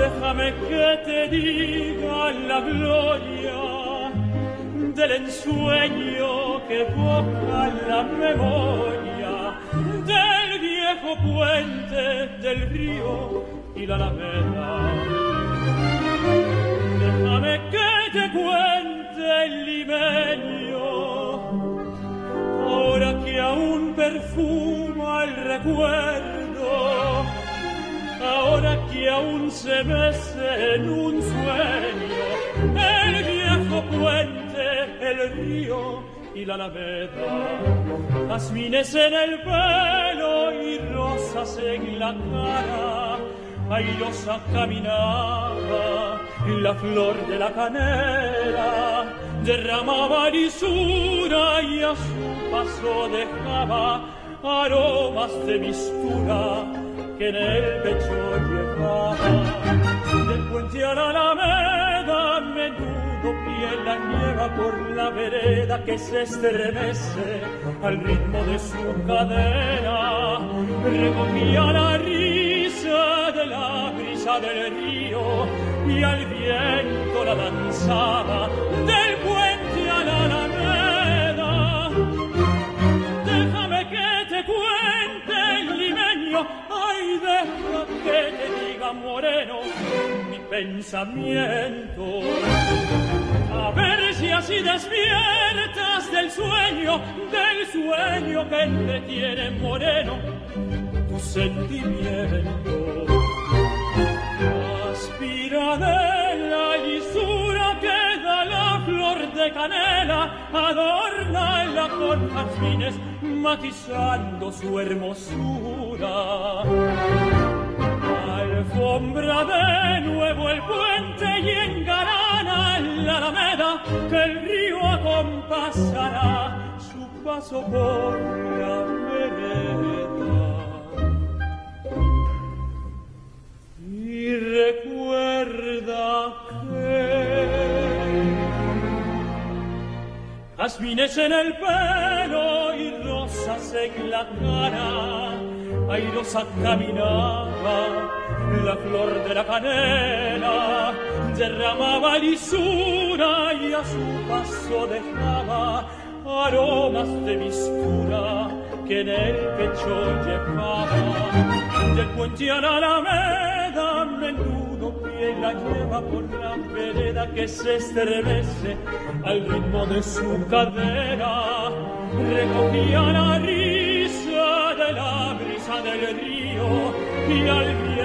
Déjame que te diga la gloria del ensueño que evoca la memoria del viejo puente del río y la alameda. Déjame que te cuente el limeño, ahora que aún perfuma el recuerdo, ahora que aún se mece en un sueño el viejo puente, el río y la alameda. Jazmines en el pelo y rosas en la cara, airosa caminaba la flor de la canela, derramaba lisura y a su paso dejaba aromas de mistura que en el pecho llevaba. Del puente a la alameda, menudo pie la nieva por la vereda que se estremece al ritmo de su cadera. Recogía la risa de la brisa del río y al viento la danzaba del puente a la alameda. Déjame que te cuente el limeño, ay, deja que te diga moreno mi pensamiento. A ver si así despiertas del sueño que entretiene moreno tu sentimiento. Aspira de la lisura que da la flor de canela, adórnala con jazmines matizando su hermosura. Alfombra de nuevo el puente y engalana la alameda, que el río acompasará su paso por la vereda. Y recuerda que jazmines en el pelo y rosas en la cara, airosa caminaba la flor de la canela, derramaba lisura y a su paso dejaba aromas de mistura que en el pecho llevaba. Del puente a la alameda, menudo pie la lleva por la vereda que se estremece al ritmo de su cadera. Recogía la risa de la brisa del río y al viento